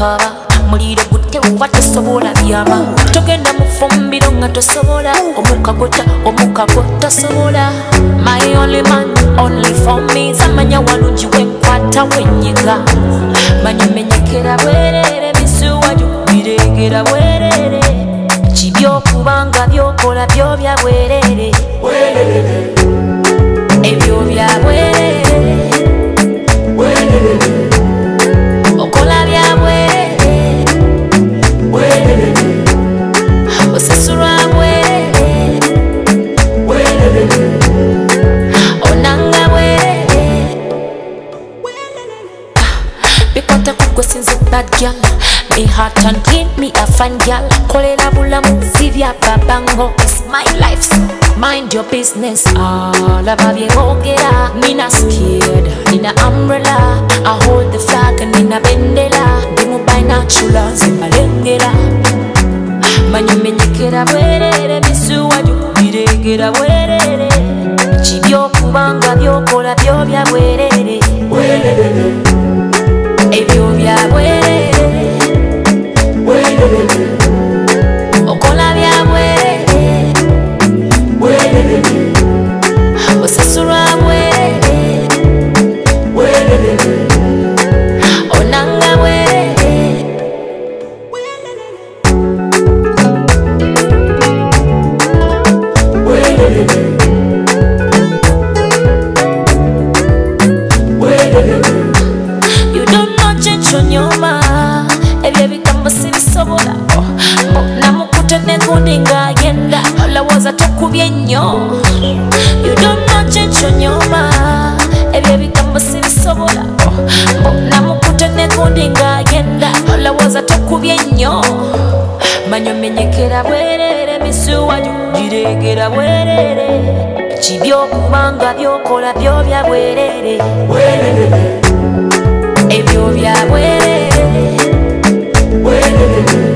kaba muliro gute uba tosobola byama togenda mu fumbiro nga tosobola omukagota tosobola my only man only for me samanya walungi wenkwata wenyiga manyimenyekera bwerere bisuwaju biregera bwerere kibyokubanga byokola byo bya bwerere ebyo bya bwerere okola bya bwerere osasura bwerere onanga bwerere bikwata kugwe sinze bad girl me heart and clean me a fan girl kolera bulamu zibya babango it's my life so mind your business all about byogera nina scared nina umbrella I hold the flag and nina bendera dimu binoculars zimalengera manyimenyekera bwerere bisuwaju biregera bwerere kibyokubanga byokola byo bya bwerere ebyo bya bwerere okola bya bwerere osasura bwerere onanga bwerere you don't know chenchonyoma ebyo bigambo sibisobola namukute negundi ng'agenda olowooza tokubye nnyo you don't know chenchonyoma ebyo bigambo sibisobola namukute negundi ng'agenda olowooza tokubye nnyo manyomenyekera bwerere misuwaju giregera bwerere kibyokubanga byokola byo bya bwerere ebyo bya bwerere